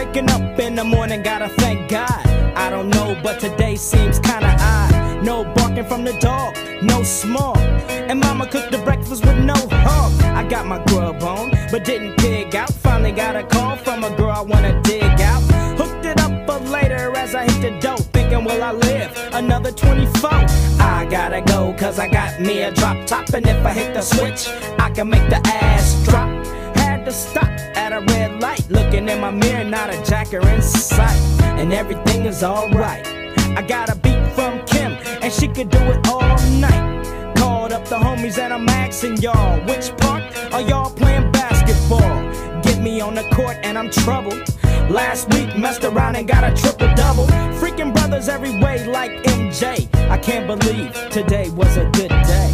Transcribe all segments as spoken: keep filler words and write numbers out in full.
Waking up in the morning, gotta thank God. I don't know, but today seems kinda odd. No barking from the dog, no small. And mama cooked the breakfast with no hog. I got my grub on, but didn't pig out. Finally got a call from a girl I wanna dig out. Hooked it up for later as I hit the dope. Thinking, will I live another twenty-four? I gotta go, cause I got me a drop top. And if I hit the switch, I can make the ass drop. Had to stop at a red light. Looking in my mirror, not a jacker in sight. And everything is alright. I got a beat from Kim, and she could do it all night. Called up the homies and I'm asking y'all, which part are y'all playing basketball? Get me on the court and I'm troubled. Last week messed around and got a triple-double. Freaking brothers every way like M J. I can't believe today was a good day.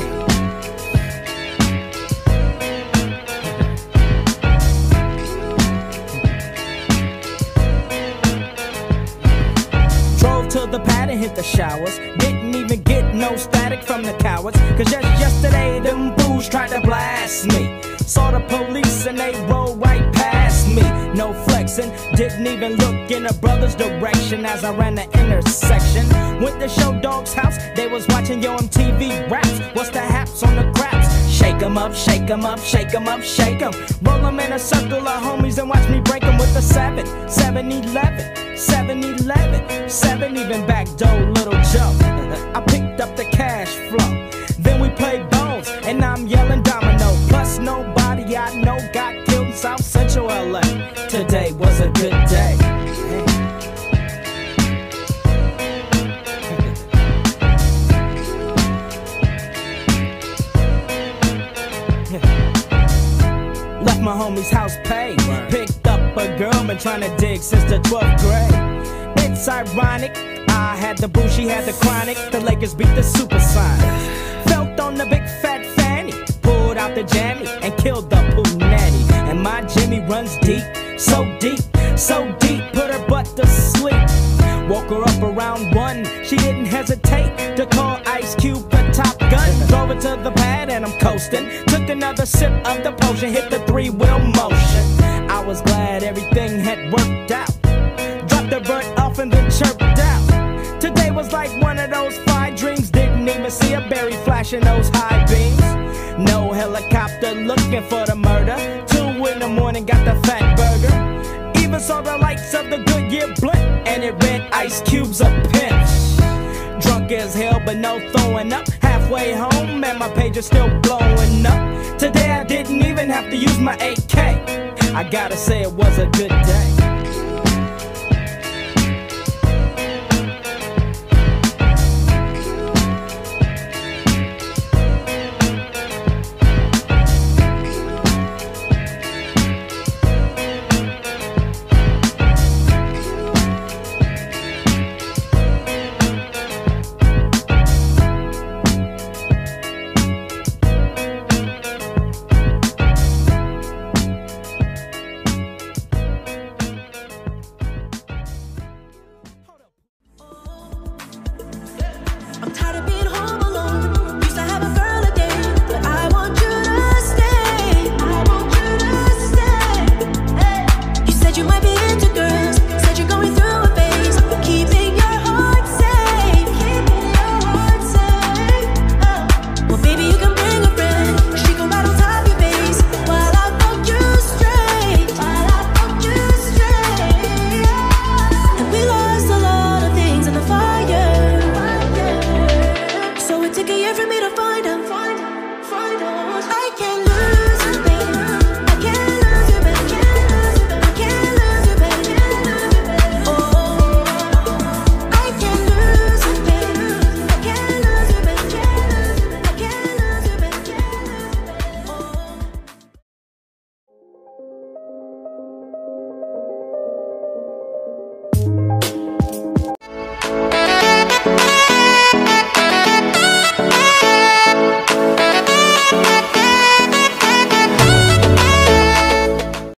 To the pad and hit the showers. Didn't even get no static from the cowards. Cause just yesterday them fools tried to blast me. Saw the police and they rolled right past me. No flexing, didn't even look in a brother's direction as I ran the intersection. Went to Show Dog's house, they was watching Yo M T V raps. What's the haps on the craps? Shake 'em up, shake 'em up, shake 'em up, shake 'em. Roll 'em in a circle of homies and watch me break 'em with the seven, seven eleven, seven eleven, seven even back door Little Joe. I picked up the cash flow. Then we played bones and I'm yelling domino. Plus nobody I know got killed in South Central L A. Today was a good day. Left my homie's house paid. Picked up a girl, been trying to dig since the twelfth grade. It's ironic, I had the boo, she had the chronic. The Lakers beat the Supersonics. Felt on the big fat fanny, pulled out the jammy and killed the poo nanny. And my Jimmy runs deep, so deep, so deep, put her butt to sleep. Woke her up around one, she didn't hesitate to call Ice Cube the Top Gun. Drove her to the pad and I'm coasting. Took another sip of the potion, hit the three-wheel motion. I was glad everything had worked out. Dropped the bird off and then chirped out. Today was like one of those fine dreams. Didn't even see a berry flashing those high beams. No helicopter looking for the murder. Two in the morning got the fat burger. Even saw the lights of the Goodyear blimp, and it read Ice Cube's a pinch. Drunk as hell but no throwing up. Halfway home and my page is still blowing up. Today I didn't even have to use my A K. I gotta say it was a good day.